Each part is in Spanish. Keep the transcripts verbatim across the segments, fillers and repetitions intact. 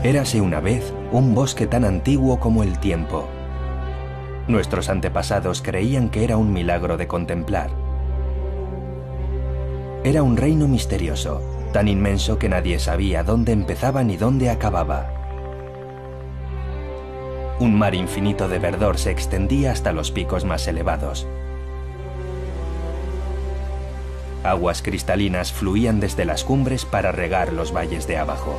Érase una vez un bosque tan antiguo como el tiempo. Nuestros antepasados creían que era un milagro de contemplar. Era un reino misterioso, tan inmenso que nadie sabía dónde empezaba ni dónde acababa. Un mar infinito de verdor se extendía hasta los picos más elevados. Aguas cristalinas fluían desde las cumbres para regar los valles de abajo.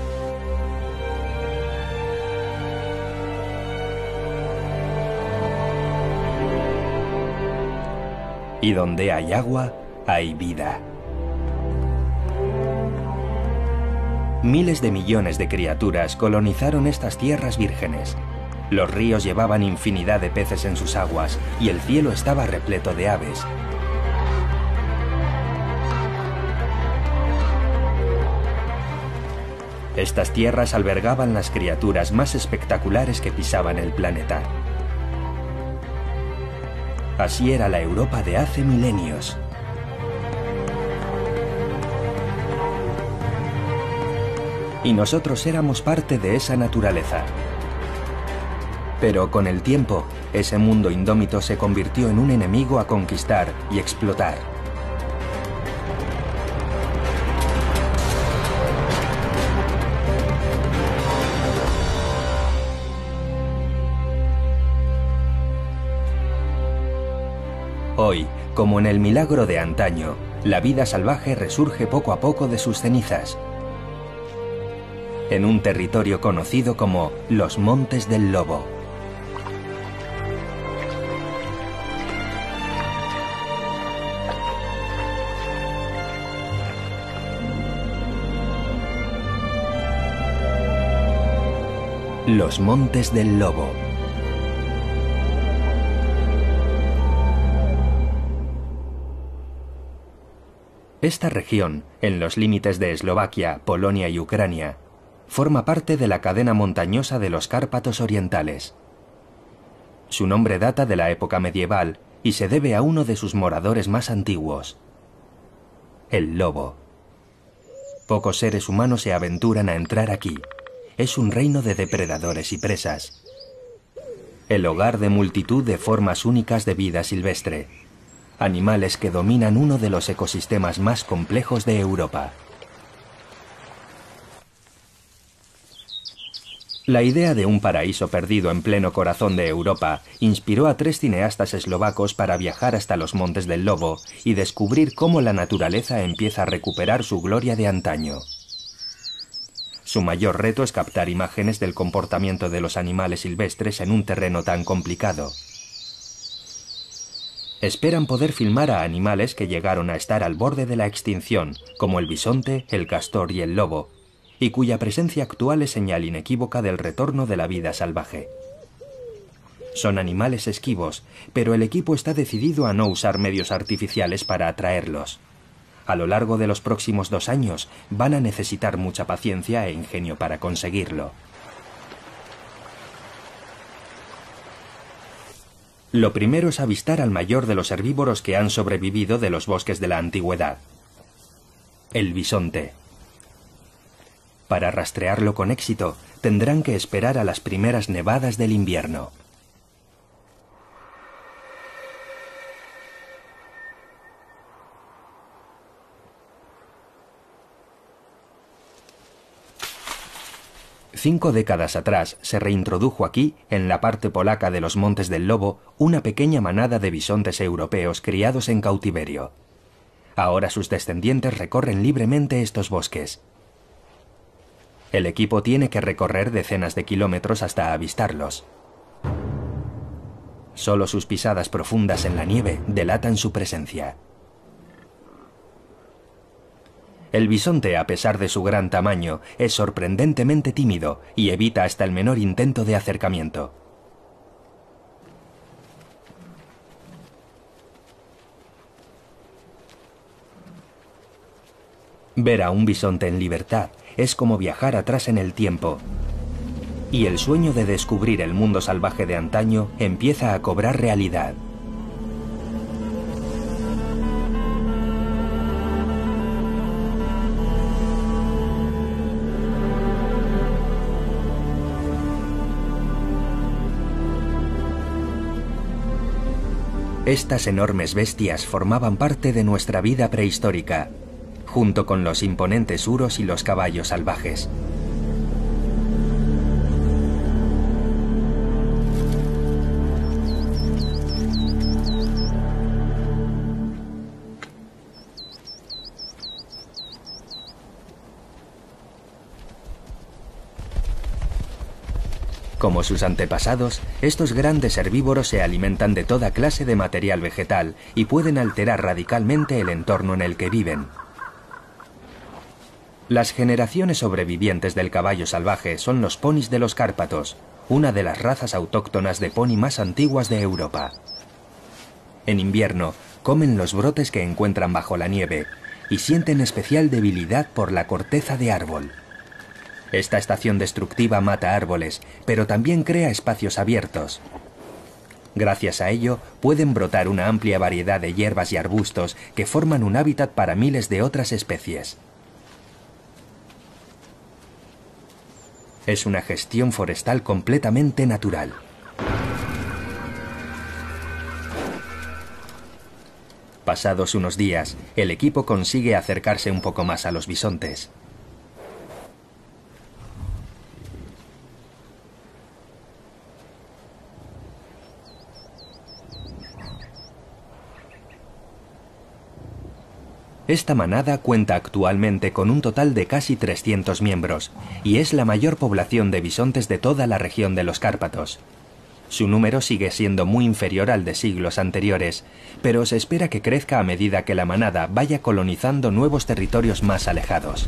Y donde hay agua, hay vida. Miles de millones de criaturas colonizaron estas tierras vírgenes. Los ríos llevaban infinidad de peces en sus aguas y el cielo estaba repleto de aves. Estas tierras albergaban las criaturas más espectaculares que pisaban el planeta. Así era la Europa de hace milenios. Y nosotros éramos parte de esa naturaleza. Pero con el tiempo, ese mundo indómito se convirtió en un enemigo a conquistar y explotar. Hoy, como en el milagro de antaño, la vida salvaje resurge poco a poco de sus cenizas. En un territorio conocido como los Montes del Lobo. Los Montes del Lobo. Esta región, en los límites de Eslovaquia, Polonia y Ucrania, forma parte de la cadena montañosa de los Cárpatos orientales. Su nombre data de la época medieval y se debe a uno de sus moradores más antiguos, el lobo. Pocos seres humanos se aventuran a entrar aquí. Es un reino de depredadores y presas. El hogar de multitud de formas únicas de vida silvestre. Animales que dominan uno de los ecosistemas más complejos de Europa. La idea de un paraíso perdido en pleno corazón de Europa inspiró a tres cineastas eslovacos para viajar hasta los Montes del Lobo y descubrir cómo la naturaleza empieza a recuperar su gloria de antaño. Su mayor reto es captar imágenes del comportamiento de los animales silvestres en un terreno tan complicado. Esperan poder filmar a animales que llegaron a estar al borde de la extinción, como el bisonte, el castor y el lobo, y cuya presencia actual es señal inequívoca del retorno de la vida salvaje. Son animales esquivos, pero el equipo está decidido a no usar medios artificiales para atraerlos. A lo largo de los próximos dos años van a necesitar mucha paciencia e ingenio para conseguirlo. Lo primero es avistar al mayor de los herbívoros que han sobrevivido de los bosques de la antigüedad, el bisonte. Para rastrearlo con éxito, tendrán que esperar a las primeras nevadas del invierno. Cinco décadas atrás se reintrodujo aquí, en la parte polaca de los Montes del Lobo, una pequeña manada de bisontes europeos criados en cautiverio. Ahora sus descendientes recorren libremente estos bosques. El equipo tiene que recorrer decenas de kilómetros hasta avistarlos. Solo sus pisadas profundas en la nieve delatan su presencia. El bisonte, a pesar de su gran tamaño, es sorprendentemente tímido y evita hasta el menor intento de acercamiento. Ver a un bisonte en libertad es como viajar atrás en el tiempo, y el sueño de descubrir el mundo salvaje de antaño empieza a cobrar realidad. Estas enormes bestias formaban parte de nuestra vida prehistórica, junto con los imponentes uros y los caballos salvajes. Como sus antepasados, estos grandes herbívoros se alimentan de toda clase de material vegetal y pueden alterar radicalmente el entorno en el que viven. Las generaciones sobrevivientes del caballo salvaje son los ponis de los Cárpatos, una de las razas autóctonas de pony más antiguas de Europa. En invierno, comen los brotes que encuentran bajo la nieve y sienten especial debilidad por la corteza de árbol. Esta estación destructiva mata árboles, pero también crea espacios abiertos. Gracias a ello, pueden brotar una amplia variedad de hierbas y arbustos que forman un hábitat para miles de otras especies. Es una gestión forestal completamente natural. Pasados unos días, el equipo consigue acercarse un poco más a los bisontes. Esta manada cuenta actualmente con un total de casi trescientos miembros y es la mayor población de bisontes de toda la región de los Cárpatos. Su número sigue siendo muy inferior al de siglos anteriores, pero se espera que crezca a medida que la manada vaya colonizando nuevos territorios más alejados.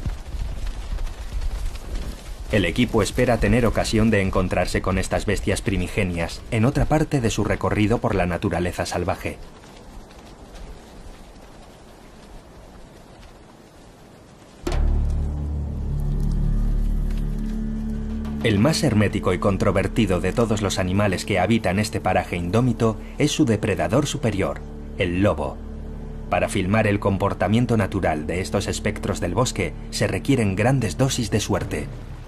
El equipo espera tener ocasión de encontrarse con estas bestias primigenias en otra parte de su recorrido por la naturaleza salvaje. El más hermético y controvertido de todos los animales que habitan este paraje indómito es su depredador superior, el lobo. Para filmar el comportamiento natural de estos espectros del bosque se requieren grandes dosis de suerte.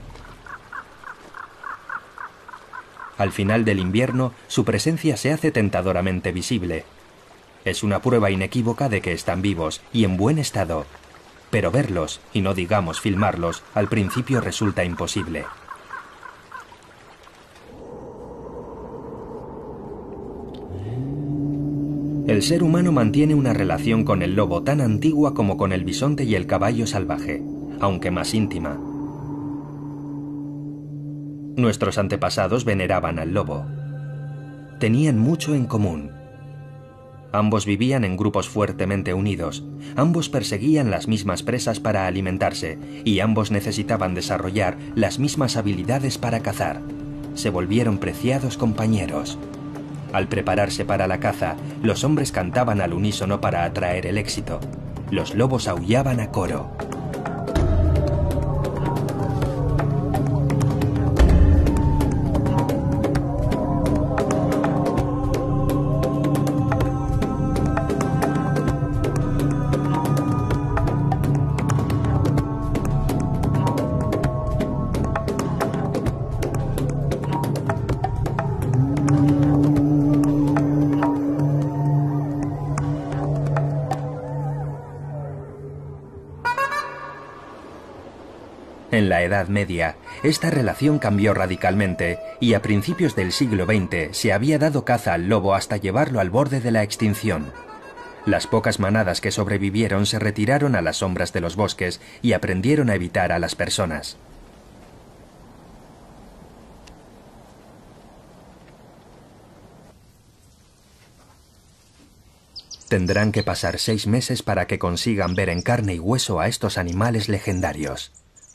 Al final del invierno, su presencia se hace tentadoramente visible. Es una prueba inequívoca de que están vivos y en buen estado, pero verlos, y no digamos filmarlos, al principio resulta imposible. El ser humano mantiene una relación con el lobo tan antigua como con el bisonte y el caballo salvaje, aunque más íntima. Nuestros antepasados veneraban al lobo. Tenían mucho en común. Ambos vivían en grupos fuertemente unidos, ambos perseguían las mismas presas para alimentarse y ambos necesitaban desarrollar las mismas habilidades para cazar. Se volvieron preciados compañeros. Al prepararse para la caza, los hombres cantaban al unísono para atraer el éxito. Los lobos aullaban a coro. En la Edad Media, esta relación cambió radicalmente y a principios del siglo veinte se había dado caza al lobo hasta llevarlo al borde de la extinción. Las pocas manadas que sobrevivieron se retiraron a las sombras de los bosques y aprendieron a evitar a las personas. Tendrán que pasar seis meses para que consigan ver en carne y hueso a estos animales legendarios.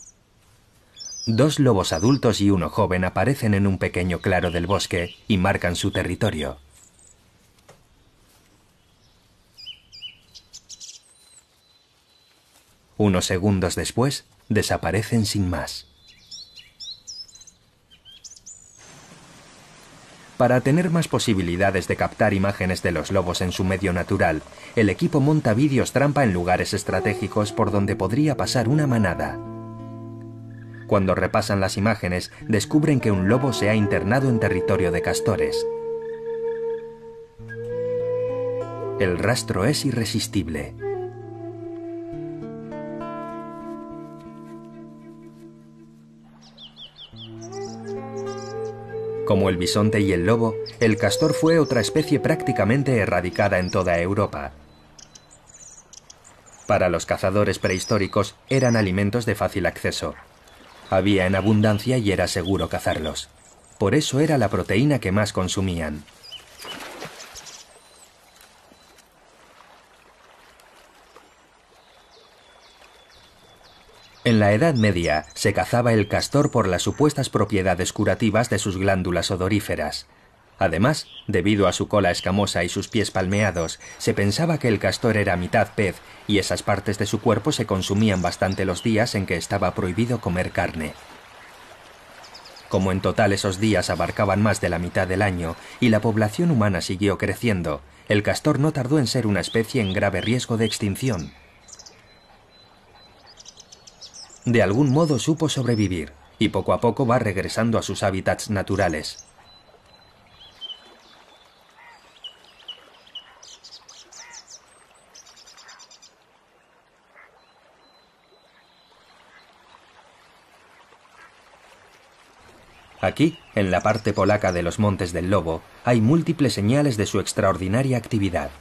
Dos lobos adultos y uno joven aparecen en un pequeño claro del bosque y marcan su territorio. Unos segundos después, desaparecen sin más. Para tener más posibilidades de captar imágenes de los lobos en su medio natural, el equipo monta vídeos trampa en lugares estratégicos por donde podría pasar una manada. Cuando repasan las imágenes, descubren que un lobo se ha internado en territorio de castores. El rastro es irresistible. Como el bisonte y el lobo, el castor fue otra especie prácticamente erradicada en toda Europa. Para los cazadores prehistóricos eran alimentos de fácil acceso. Había en abundancia y era seguro cazarlos. Por eso era la proteína que más consumían. En la Edad Media se cazaba el castor por las supuestas propiedades curativas de sus glándulas odoríferas. Además, debido a su cola escamosa y sus pies palmeados, se pensaba que el castor era mitad pez y esas partes de su cuerpo se consumían bastante los días en que estaba prohibido comer carne. Como en total esos días abarcaban más de la mitad del año y la población humana siguió creciendo, el castor no tardó en ser una especie en grave riesgo de extinción. De algún modo supo sobrevivir, y poco a poco va regresando a sus hábitats naturales. Aquí, en la parte polaca de los Montes del Lobo, hay múltiples señales de su extraordinaria actividad.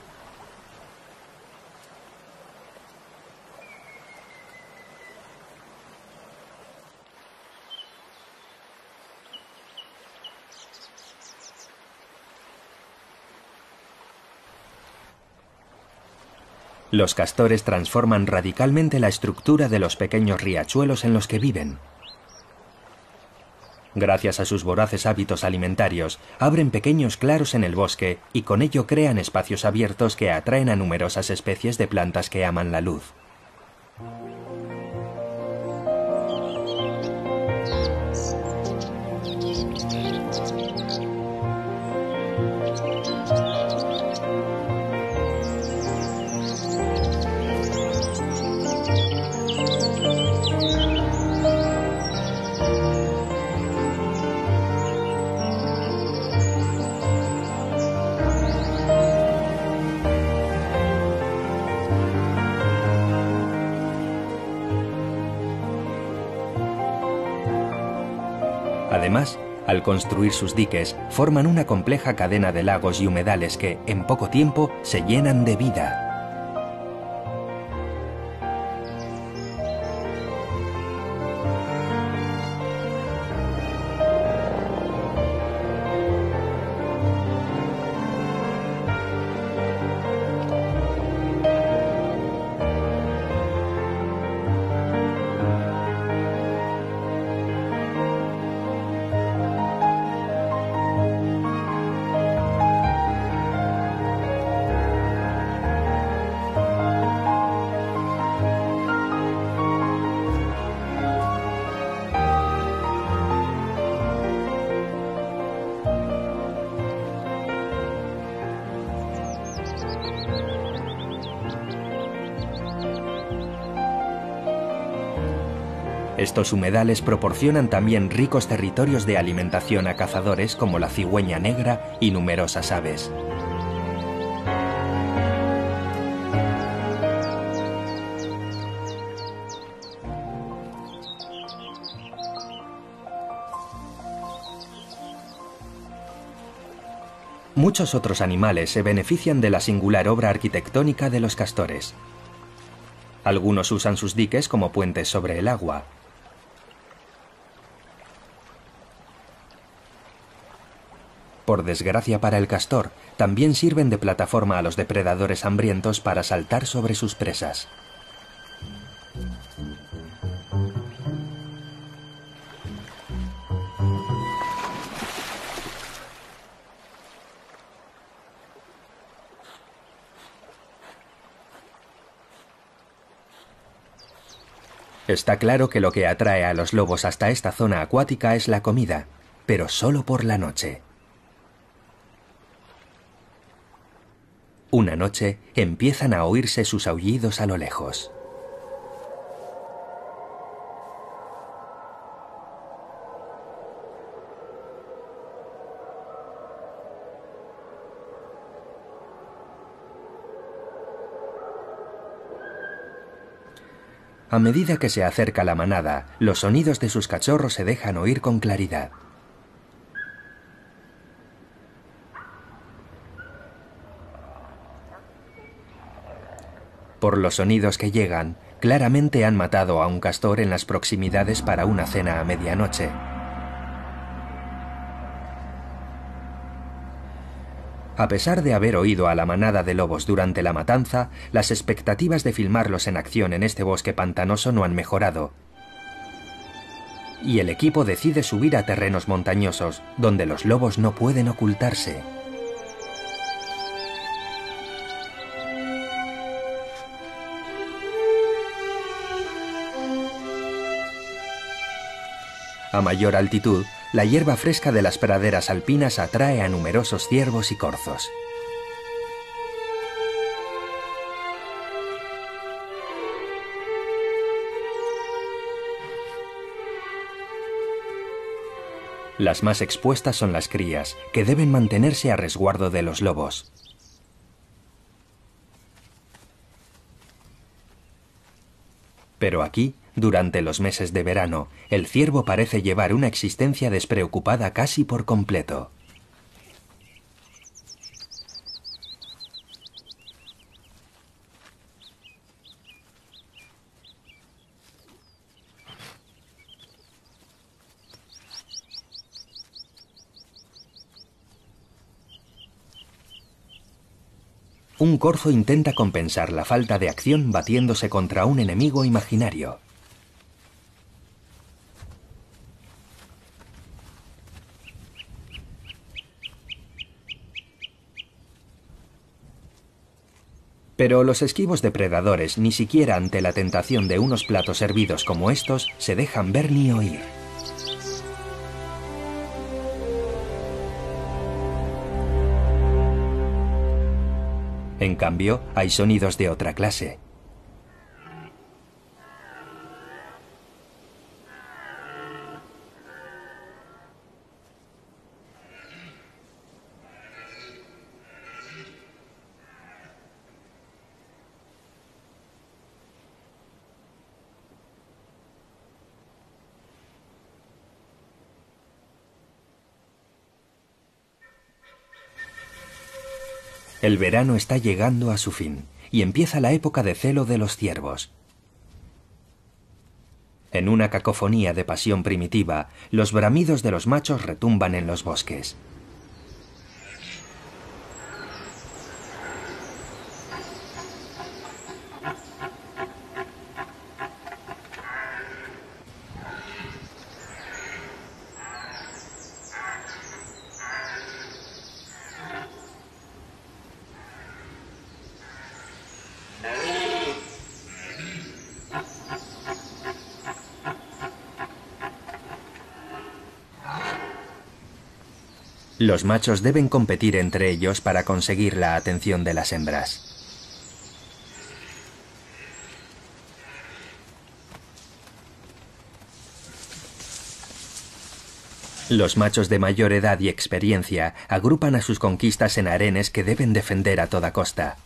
Los castores transforman radicalmente la estructura de los pequeños riachuelos en los que viven. Gracias a sus voraces hábitos alimentarios, abren pequeños claros en el bosque y con ello crean espacios abiertos que atraen a numerosas especies de plantas que aman la luz. Además, al construir sus diques, forman una compleja cadena de lagos y humedales que, en poco tiempo, se llenan de vida. Estos humedales proporcionan también ricos territorios de alimentación a cazadores como la cigüeña negra y numerosas aves. Muchos otros animales se benefician de la singular obra arquitectónica de los castores. Algunos usan sus diques como puentes sobre el agua. Por desgracia para el castor, también sirven de plataforma a los depredadores hambrientos para saltar sobre sus presas. Está claro que lo que atrae a los lobos hasta esta zona acuática es la comida, pero solo por la noche. Una noche empiezan a oírse sus aullidos a lo lejos. A medida que se acerca la manada, los sonidos de sus cachorros se dejan oír con claridad. Por los sonidos que llegan, claramente han matado a un castor en las proximidades para una cena a medianoche. A pesar de haber oído a la manada de lobos durante la matanza, las expectativas de filmarlos en acción en este bosque pantanoso no han mejorado. Y el equipo decide subir a terrenos montañosos, donde los lobos no pueden ocultarse. A mayor altitud, la hierba fresca de las praderas alpinas atrae a numerosos ciervos y corzos. Las más expuestas son las crías, que deben mantenerse a resguardo de los lobos. Pero aquí, durante los meses de verano, el ciervo parece llevar una existencia despreocupada casi por completo. Un corzo intenta compensar la falta de acción batiéndose contra un enemigo imaginario. Pero los esquivos depredadores, ni siquiera ante la tentación de unos platos hervidos como estos, se dejan ver ni oír. En cambio, hay sonidos de otra clase. El verano está llegando a su fin, y empieza la época de celo de los ciervos. En una cacofonía de pasión primitiva, los bramidos de los machos retumban en los bosques. Los machos deben competir entre ellos para conseguir la atención de las hembras. Los machos de mayor edad y experiencia agrupan a sus conquistas en harenes que deben defender a toda costa.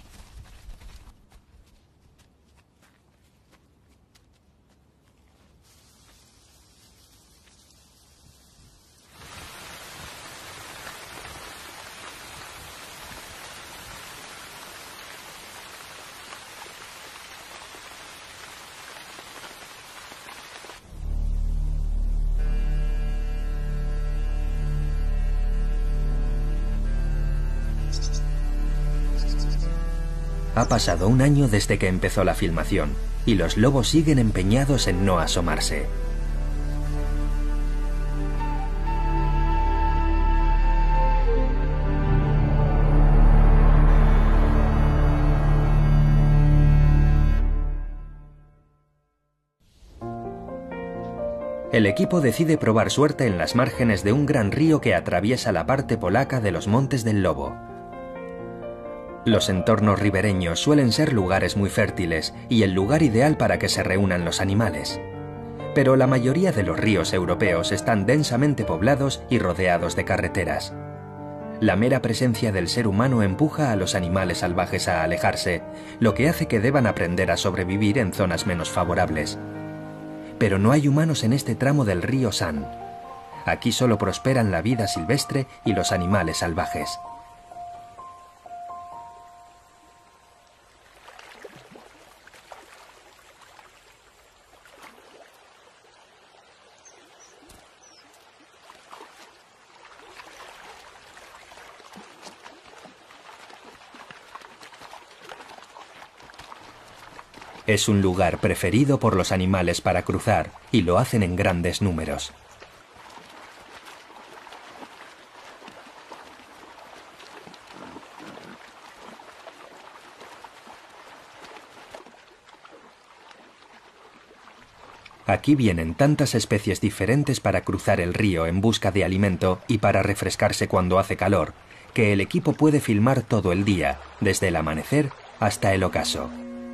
Ha pasado un año desde que empezó la filmación, y los lobos siguen empeñados en no asomarse. El equipo decide probar suerte en las márgenes de un gran río que atraviesa la parte polaca de los Montes del Lobo. Los entornos ribereños suelen ser lugares muy fértiles y el lugar ideal para que se reúnan los animales. Pero la mayoría de los ríos europeos están densamente poblados y rodeados de carreteras. La mera presencia del ser humano empuja a los animales salvajes a alejarse, lo que hace que deban aprender a sobrevivir en zonas menos favorables. Pero no hay humanos en este tramo del río San. Aquí solo prosperan la vida silvestre y los animales salvajes. Es un lugar preferido por los animales para cruzar, y lo hacen en grandes números. Aquí vienen tantas especies diferentes para cruzar el río en busca de alimento y para refrescarse cuando hace calor, que el equipo puede filmar todo el día, desde el amanecer hasta el ocaso.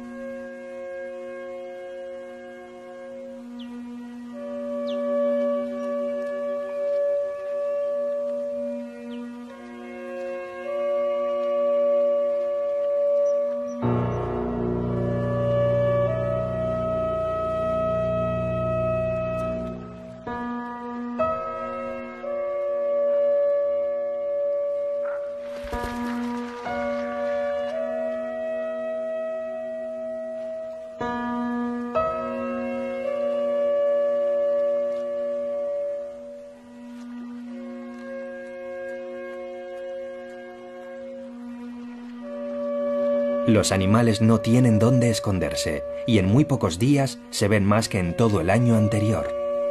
Los animales no tienen dónde esconderse, y en muy pocos días se ven más que en todo el año anterior.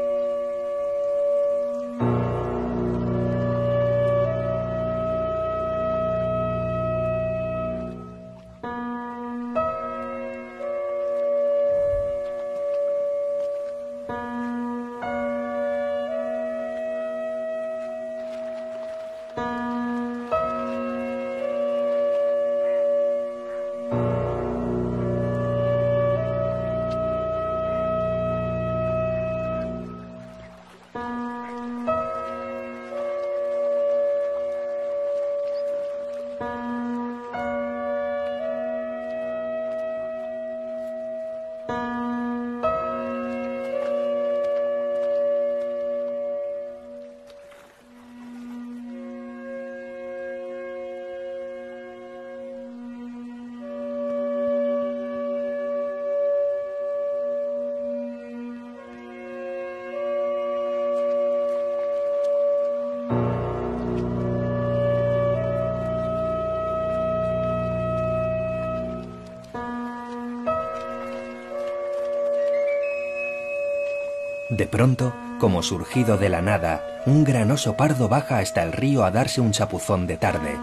De pronto, como surgido de la nada, un gran oso pardo baja hasta el río a darse un chapuzón de tarde.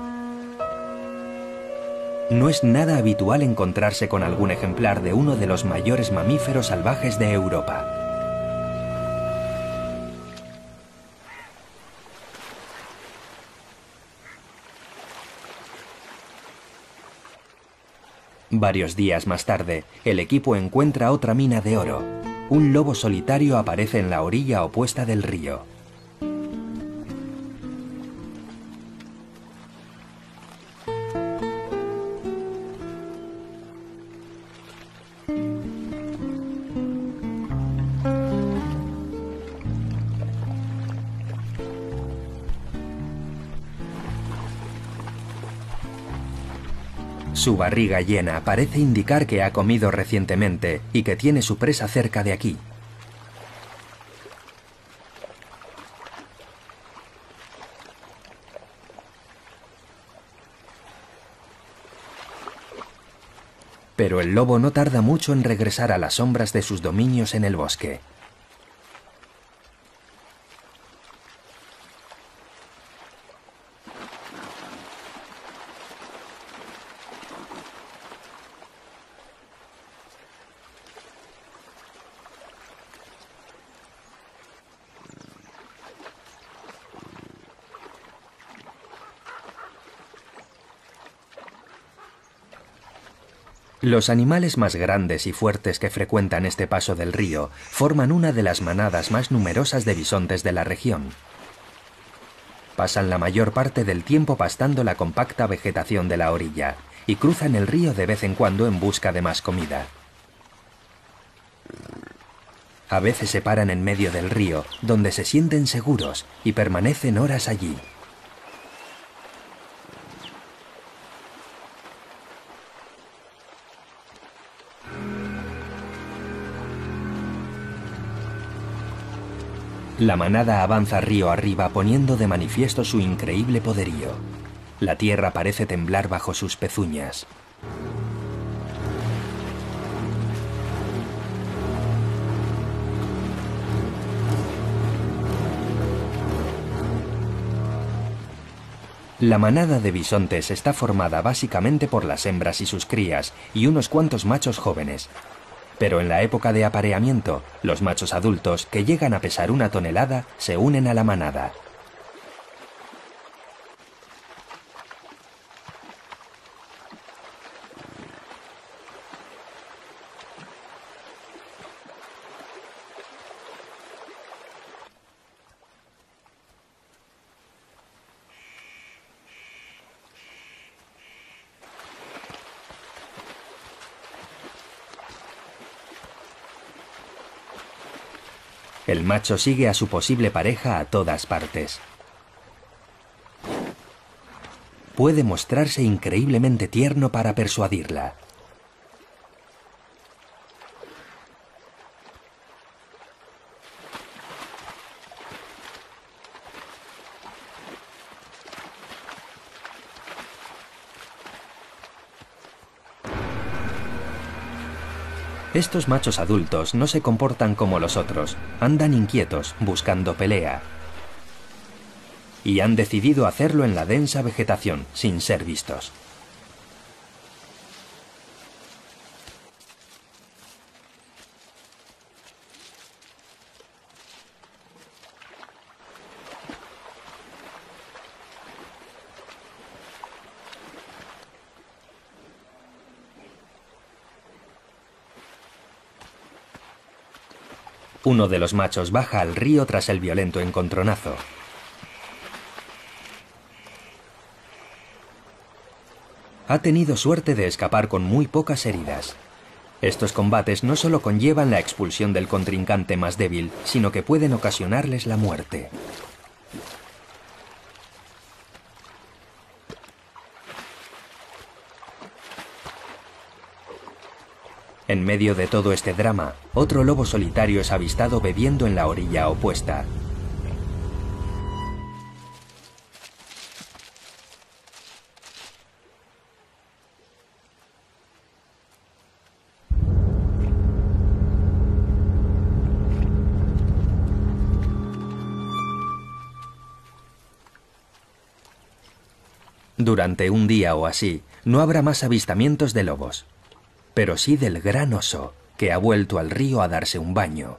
No es nada habitual encontrarse con algún ejemplar de uno de los mayores mamíferos salvajes de Europa. Varios días más tarde, el equipo encuentra otra mina de oro. Un lobo solitario aparece en la orilla opuesta del río. Su barriga llena parece indicar que ha comido recientemente y que tiene su presa cerca de aquí. Pero el lobo no tarda mucho en regresar a las sombras de sus dominios en el bosque. Los animales más grandes y fuertes que frecuentan este paso del río forman una de las manadas más numerosas de bisontes de la región. Pasan la mayor parte del tiempo pastando la compacta vegetación de la orilla y cruzan el río de vez en cuando en busca de más comida. A veces se paran en medio del río, donde se sienten seguros y permanecen horas allí. La manada avanza río arriba poniendo de manifiesto su increíble poderío. La tierra parece temblar bajo sus pezuñas. La manada de bisontes está formada básicamente por las hembras y sus crías y unos cuantos machos jóvenes. Pero en la época de apareamiento, los machos adultos, que llegan a pesar una tonelada, se unen a la manada. El macho sigue a su posible pareja a todas partes. Puede mostrarse increíblemente tierno para persuadirla. Estos machos adultos no se comportan como los otros, andan inquietos, buscando pelea. Y han decidido hacerlo en la densa vegetación, sin ser vistos. Uno de los machos baja al río tras el violento encontronazo. Ha tenido suerte de escapar con muy pocas heridas. Estos combates no solo conllevan la expulsión del contrincante más débil, sino que pueden ocasionarles la muerte. En medio de todo este drama, otro lobo solitario es avistado bebiendo en la orilla opuesta. Durante un día o así, no habrá más avistamientos de lobos, pero sí del gran oso, que ha vuelto al río a darse un baño.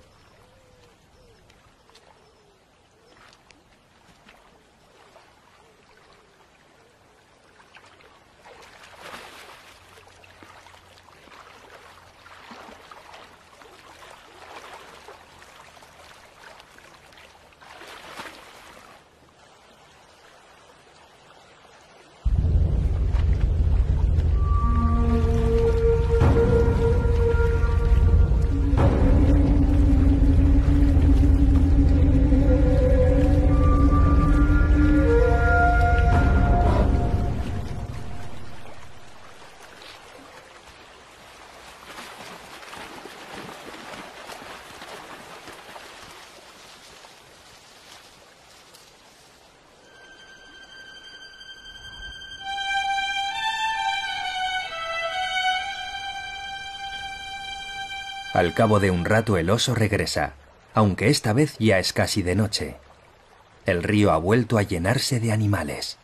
Al cabo de un rato el oso regresa, aunque esta vez ya es casi de noche. El río ha vuelto a llenarse de animales.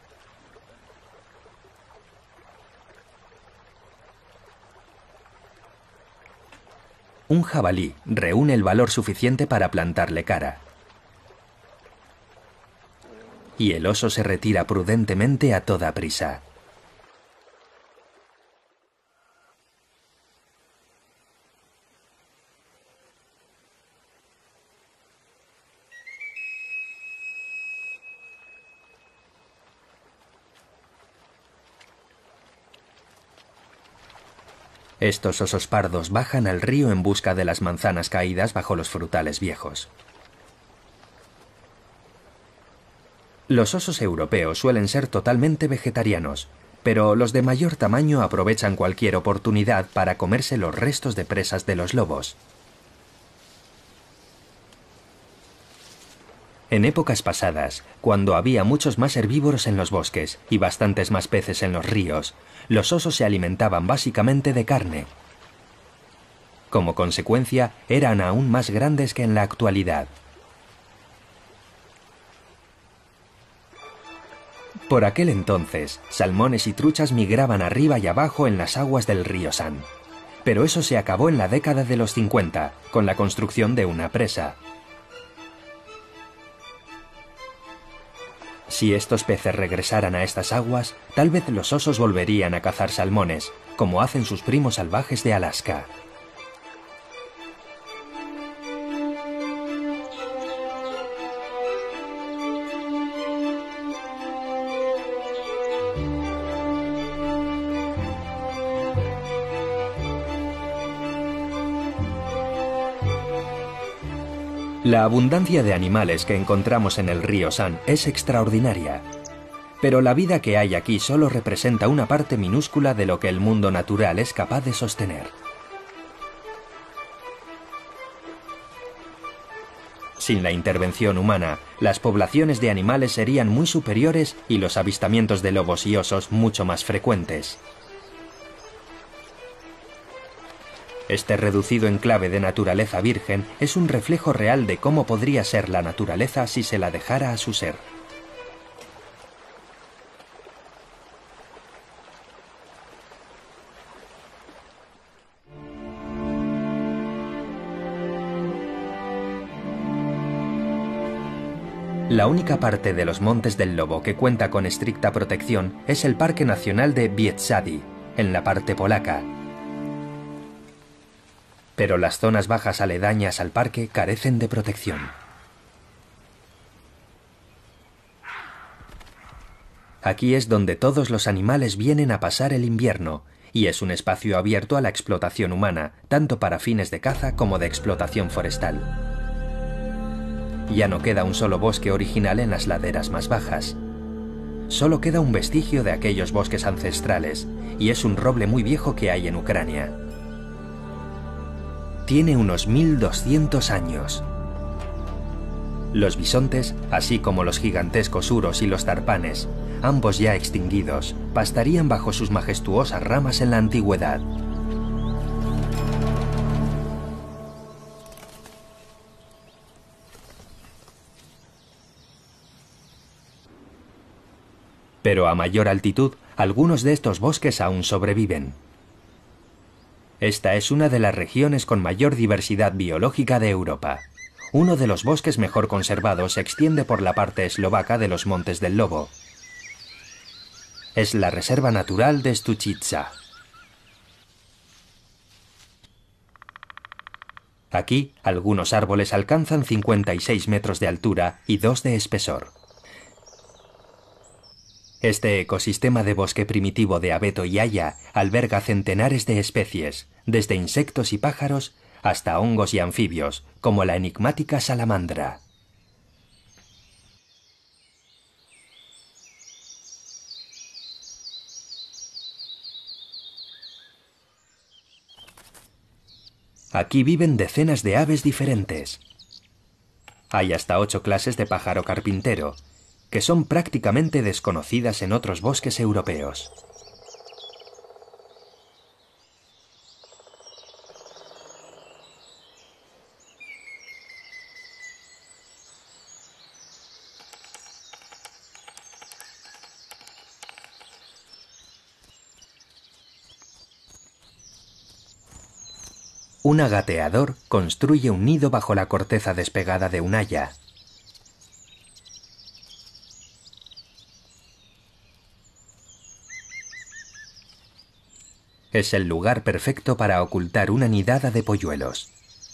Un jabalí reúne el valor suficiente para plantarle cara. Y el oso se retira prudentemente a toda prisa. Estos osos pardos bajan al río en busca de las manzanas caídas bajo los frutales viejos. Los osos europeos suelen ser totalmente vegetarianos, pero los de mayor tamaño aprovechan cualquier oportunidad para comerse los restos de presas de los lobos. En épocas pasadas, cuando había muchos más herbívoros en los bosques y bastantes más peces en los ríos, los osos se alimentaban básicamente de carne. Como consecuencia, eran aún más grandes que en la actualidad. Por aquel entonces, salmones y truchas migraban arriba y abajo en las aguas del río San. Pero eso se acabó en la década de los cincuenta, con la construcción de una presa. Si estos peces regresaran a estas aguas, tal vez los osos volverían a cazar salmones, como hacen sus primos salvajes de Alaska. La abundancia de animales que encontramos en el río San es extraordinaria, pero la vida que hay aquí solo representa una parte minúscula de lo que el mundo natural es capaz de sostener. Sin la intervención humana, las poblaciones de animales serían muy superiores y los avistamientos de lobos y osos mucho más frecuentes. Este reducido enclave de naturaleza virgen es un reflejo real de cómo podría ser la naturaleza si se la dejara a su ser. La única parte de los Montes del Lobo que cuenta con estricta protección es el Parque Nacional de Bieszczady, en la parte polaca. Pero las zonas bajas aledañas al parque carecen de protección. Aquí es donde todos los animales vienen a pasar el invierno, y es un espacio abierto a la explotación humana, tanto para fines de caza como de explotación forestal. Ya no queda un solo bosque original en las laderas más bajas. Solo queda un vestigio de aquellos bosques ancestrales, y es un roble muy viejo que hay en Ucrania. Tiene unos mil doscientos años. Los bisontes, así como los gigantescos uros y los tarpanes, ambos ya extinguidos, pastarían bajo sus majestuosas ramas en la antigüedad. Pero a mayor altitud, algunos de estos bosques aún sobreviven. Esta es una de las regiones con mayor diversidad biológica de Europa. Uno de los bosques mejor conservados se extiende por la parte eslovaca de los Montes del Lobo. Es la Reserva Natural de Stučica. Aquí, algunos árboles alcanzan cincuenta y seis metros de altura y dos de espesor. Este ecosistema de bosque primitivo de abeto y haya alberga centenares de especies, desde insectos y pájaros hasta hongos y anfibios, como la enigmática salamandra. Aquí viven decenas de aves diferentes. Hay hasta ocho clases de pájaro carpintero, que son prácticamente desconocidas en otros bosques europeos. Un agateador construye un nido bajo la corteza despegada de un haya. Es el lugar perfecto para ocultar una nidada de polluelos.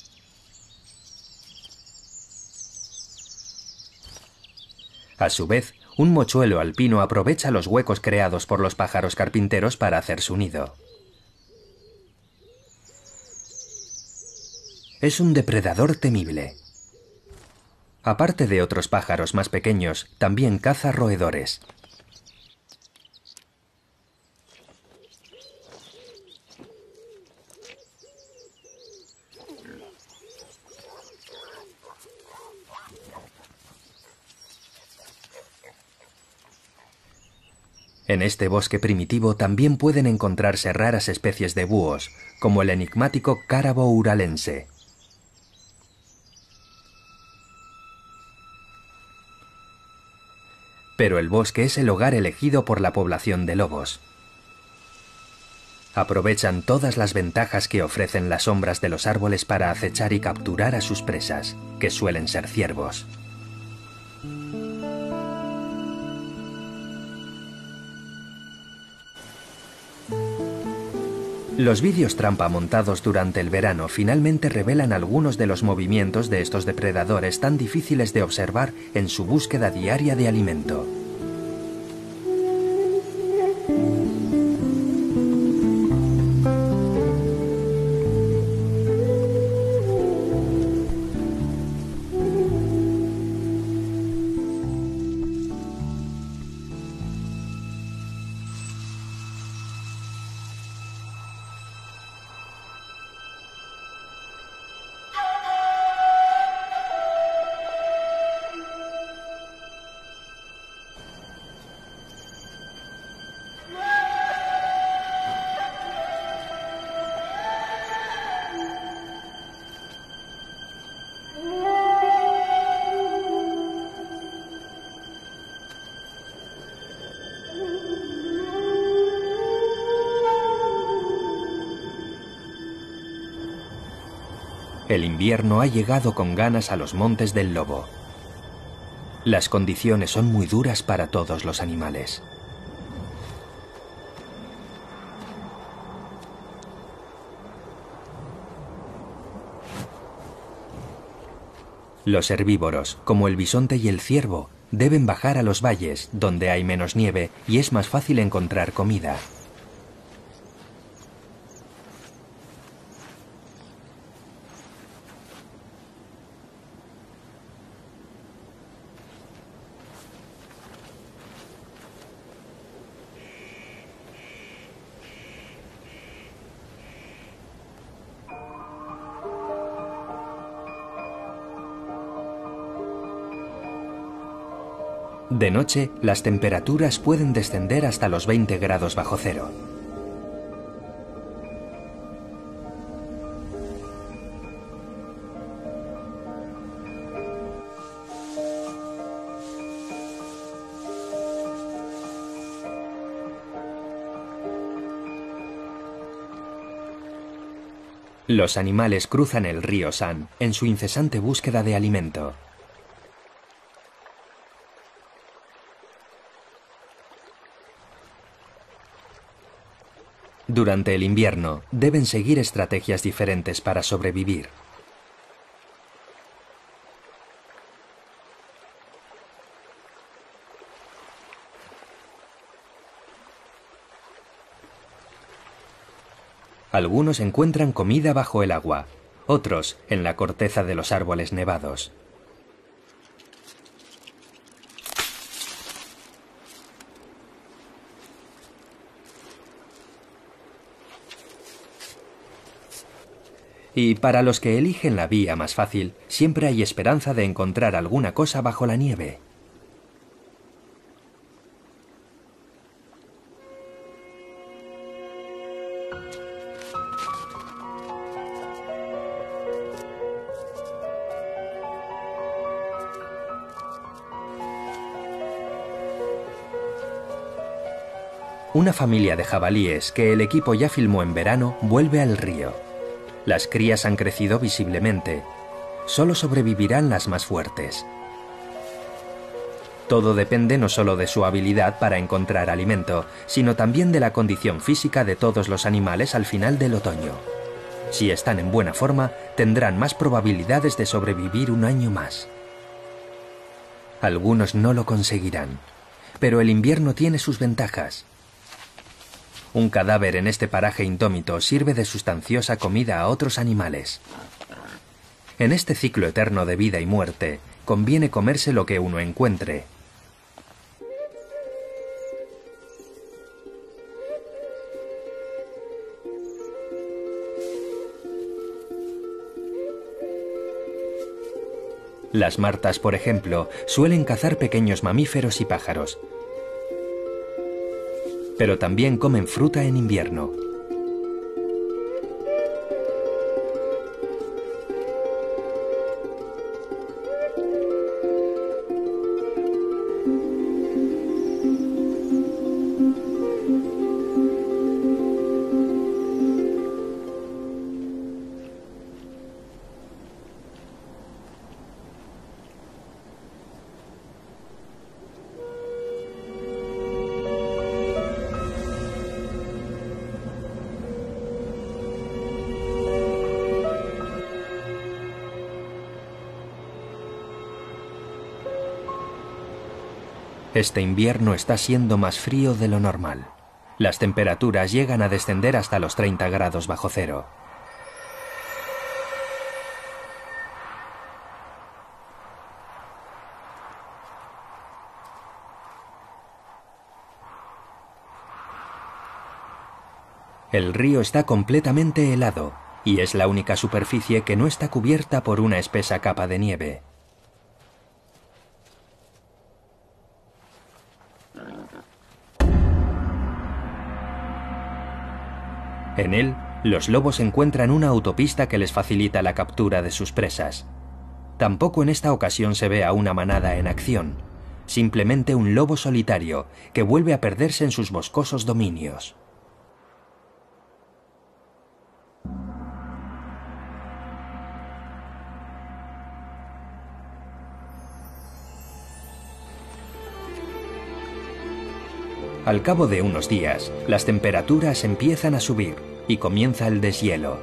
A su vez, un mochuelo alpino aprovecha los huecos creados por los pájaros carpinteros para hacer su nido. Es un depredador temible. Aparte de otros pájaros más pequeños, también caza roedores. En este bosque primitivo también pueden encontrarse raras especies de búhos, como el enigmático cárabo uralense. Pero el bosque es el hogar elegido por la población de lobos. Aprovechan todas las ventajas que ofrecen las sombras de los árboles para acechar y capturar a sus presas, que suelen ser ciervos. Los vídeos trampa montados durante el verano finalmente revelan algunos de los movimientos de estos depredadores tan difíciles de observar en su búsqueda diaria de alimento. El invierno ha llegado con ganas a los montes del lobo. Las condiciones son muy duras para todos los animales. Los herbívoros, como el bisonte y el ciervo, deben bajar a los valles, donde hay menos nieve y es más fácil encontrar comida. De noche, las temperaturas pueden descender hasta los veinte grados bajo cero. Los animales cruzan el río San en su incesante búsqueda de alimento. Durante el invierno, deben seguir estrategias diferentes para sobrevivir. Algunos encuentran comida bajo el agua, otros en la corteza de los árboles nevados. Y para los que eligen la vía más fácil, siempre hay esperanza de encontrar alguna cosa bajo la nieve. Una familia de jabalíes que el equipo ya filmó en verano vuelve al río. Las crías han crecido visiblemente. Solo sobrevivirán las más fuertes. Todo depende no solo de su habilidad para encontrar alimento, sino también de la condición física de todos los animales al final del otoño. Si están en buena forma, tendrán más probabilidades de sobrevivir un año más. Algunos no lo conseguirán, pero el invierno tiene sus ventajas. Un cadáver en este paraje indómito sirve de sustanciosa comida a otros animales. En este ciclo eterno de vida y muerte, conviene comerse lo que uno encuentre. Las martas, por ejemplo, suelen cazar pequeños mamíferos y pájaros, pero también comen fruta en invierno. Este invierno está siendo más frío de lo normal. Las temperaturas llegan a descender hasta los treinta grados bajo cero. El río está completamente helado y es la única superficie que no está cubierta por una espesa capa de nieve. En él, los lobos encuentran una autopista que les facilita la captura de sus presas. Tampoco en esta ocasión se ve a una manada en acción, simplemente un lobo solitario que vuelve a perderse en sus boscosos dominios. Al cabo de unos días, las temperaturas empiezan a subir y comienza el deshielo.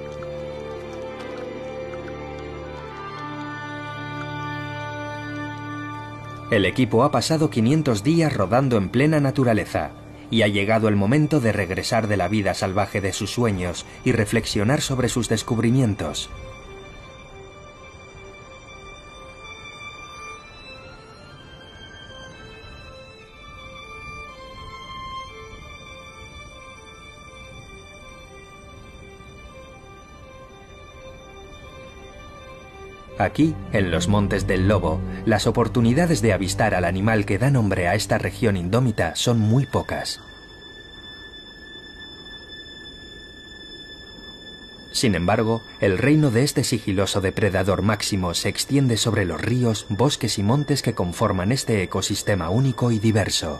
El equipo ha pasado quinientos días rodando en plena naturaleza y ha llegado el momento de regresar de la vida salvaje de sus sueños y reflexionar sobre sus descubrimientos. Aquí, en los Montes del Lobo, las oportunidades de avistar al animal que da nombre a esta región indómita son muy pocas. Sin embargo, el reino de este sigiloso depredador máximo se extiende sobre los ríos, bosques y montes que conforman este ecosistema único y diverso.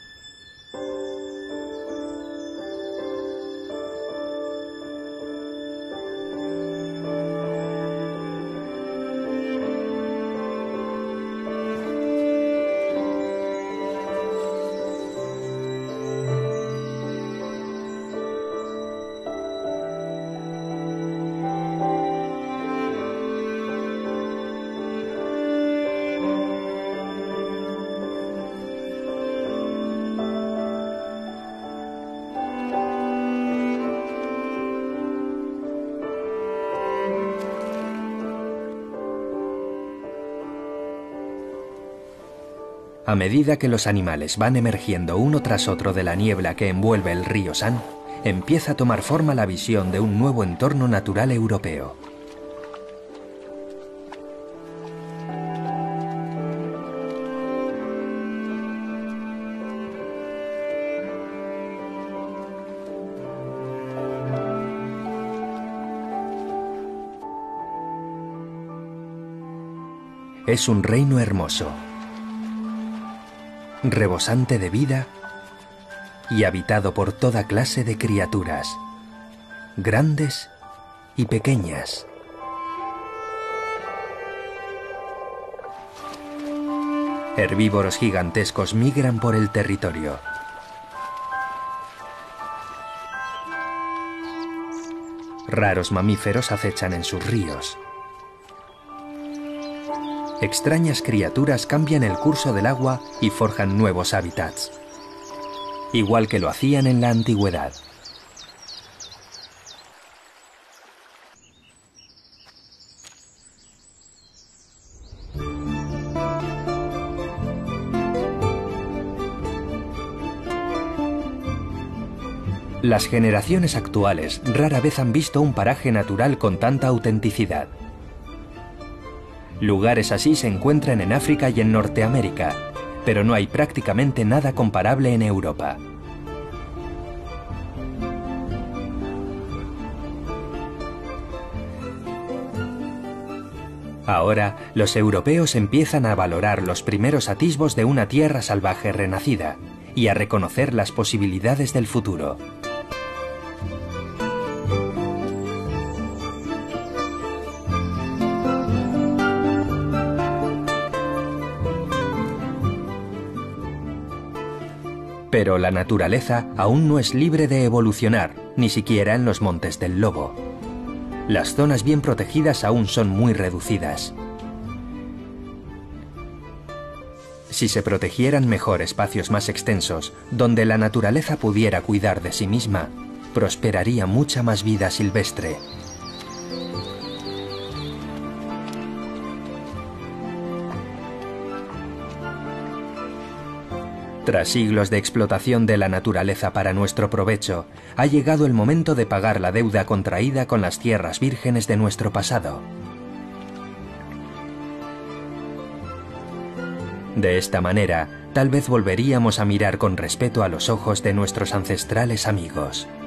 A medida que los animales van emergiendo uno tras otro de la niebla que envuelve el río San, empieza a tomar forma la visión de un nuevo entorno natural europeo. Es un reino hermoso, rebosante de vida y habitado por toda clase de criaturas, grandes y pequeñas. Herbívoros gigantescos migran por el territorio. Raros mamíferos acechan en sus ríos. Extrañas criaturas cambian el curso del agua y forjan nuevos hábitats, igual que lo hacían en la antigüedad. Las generaciones actuales rara vez han visto un paraje natural con tanta autenticidad. Lugares así se encuentran en África y en Norteamérica, pero no hay prácticamente nada comparable en Europa. Ahora, los europeos empiezan a valorar los primeros atisbos de una tierra salvaje renacida y a reconocer las posibilidades del futuro. Pero la naturaleza aún no es libre de evolucionar, ni siquiera en los Montes del Lobo. Las zonas bien protegidas aún son muy reducidas. Si se protegieran mejor espacios más extensos, donde la naturaleza pudiera cuidar de sí misma, prosperaría mucha más vida silvestre. Tras siglos de explotación de la naturaleza para nuestro provecho, ha llegado el momento de pagar la deuda contraída con las tierras vírgenes de nuestro pasado. De esta manera, tal vez volveríamos a mirar con respeto a los ojos de nuestros ancestrales amigos.